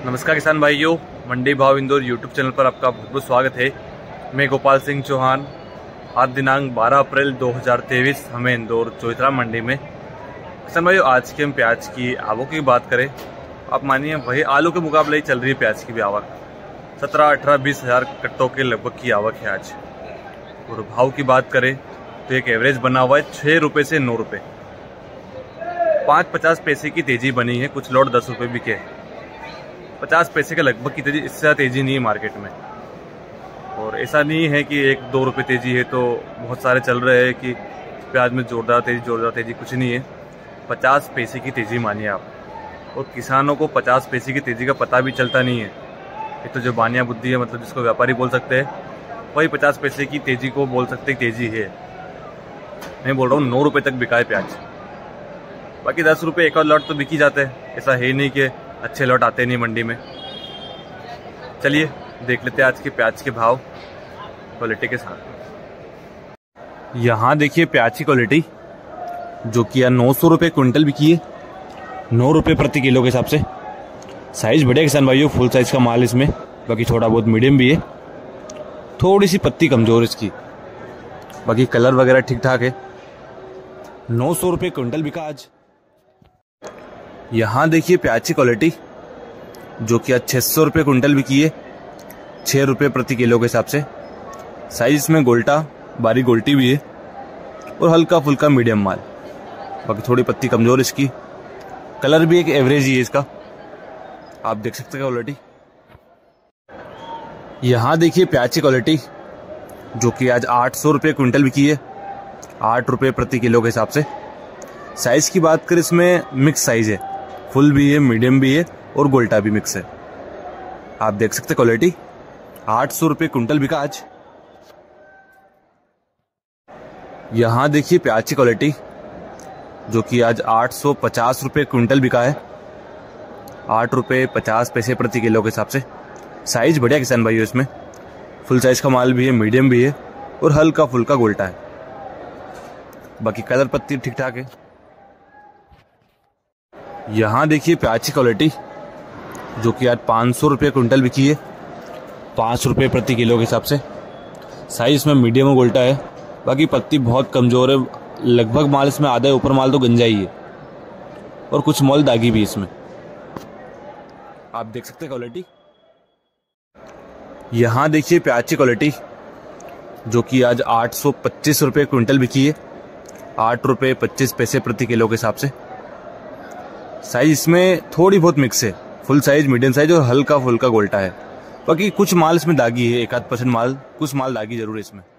नमस्कार किसान भाइयों, मंडी भाव इंदौर यूट्यूब चैनल पर आपका बहुत बहुत स्वागत है। मैं गोपाल सिंह चौहान। आज दिनांक 12 अप्रैल 2023 हमें इंदौर चौथरा मंडी में। किसान भाइयों, आज के हम प्याज की आवक की बात करें, आप मानिए वही आलू के मुकाबले ही चल रही है प्याज की भी आवक। 17, 18, 20 हज़ार कट्टों के लगभग की आवक है आज। और भाव की बात करें तो एक एवरेज बना हुआ है 6 रुपये से 9 रुपये। 5-50 पैसे की तेजी बनी है, कुछ लोड 10 रुपये बिके हैं। 50 पैसे के लगभग की तेजी, इससे ज़्यादा तेजी नहीं है मार्केट में। और ऐसा नहीं है कि 1-2 रुपये तेजी है तो बहुत सारे चल रहे हैं कि प्याज में जोरदार तेजी, कुछ नहीं है। 50 पैसे की तेजी मानिए आप। और किसानों को 50 पैसे की तेजी का पता भी चलता नहीं है। ये तो जो बानिया बुद्धि है, मतलब जिसको व्यापारी बोल सकते हैं, वही 50 पैसे की तेजी को बोल सकते तेजी है। मैं बोल रहा हूँ 9 रुपये तक बिका है प्याज। बाकी 10 रुपये एक और लॉट तो बिक ही जाते हैं, ऐसा है नहीं कि अच्छे लॉट आते नहीं मंडी में। चलिए देख लेते हैं आज के प्याज के भाव क्वालिटी के साथ। यहाँ देखिए प्याज की क्वालिटी, जो कि यार 900 रुपये क्विंटल बिकी है, 9 रुपये प्रति किलो के हिसाब से। साइज बढ़िया किसान भाइयों, फुल साइज का माल इसमें। बाकी थोड़ा बहुत मीडियम भी है, थोड़ी सी पत्ती कमजोर इसकी, बाकी कलर वगैरह ठीक ठाक है। 900 रुपये क्विंटल बिका आज। यहाँ देखिए प्याज की क्वालिटी, जो कि आज 600 रुपये क्विंटल बिकी है, 6 रुपये प्रति किलो के हिसाब से। साइज इसमें गोल्टा, बारीक गोल्टी भी है और हल्का फुल्का मीडियम माल। बाकी थोड़ी पत्ती कमजोर इसकी, कलर भी एक एवरेज ही है इसका, आप देख सकते हैं क्वालिटी। यहाँ देखिए प्याज की क्वालिटी, जो कि आज 800 रुपये क्विंटल बिकी है, 8 रुपये प्रति किलो के हिसाब से। साइज की बात करें, इसमें मिक्स साइज है, फुल भी है, मीडियम भी है और गोल्टा भी मिक्स है। आप देख सकते क्वालिटी। 800 रुपये क्विंटल बिका आज। यहाँ देखिए प्याज की क्वालिटी, जो कि आज 850 रुपये क्विंटल बिका है, 8 रुपये 50 पैसे प्रति किलो के हिसाब से। साइज बढ़िया किसान भाइयों, इसमें फुल साइज का माल भी है, मीडियम भी है और हल्का फुल्का गोल्टा है। बाकी कलर पत्ती ठीक ठाक है। यहाँ देखिए प्याज की क्वालिटी, जो कि आज 500 रुपये क्विंटल बिकी है, 5 रुपये प्रति किलो के हिसाब से। साइज इसमें मीडियम और गोल्टा है। बाकी पत्ती बहुत कमज़ोर है, लगभग माल इसमें आधा है, ऊपर माल तो गंजा ही है और कुछ मोल दागी भी इसमें, आप देख सकते हैं क्वालिटी। यहाँ देखिए प्याज की क्वालिटी, जो कि आज 825 रुपये क्विंटल बिकी है, 8 रुपये 25 पैसे प्रति किलो के हिसाब से। साइज इसमें थोड़ी बहुत मिक्स है, फुल साइज, मीडियम साइज और हल्का फुल्का गोल्टा है। बाकी कुछ माल इसमें दागी है, 1-8% माल, कुछ माल दागी जरूर है इसमें।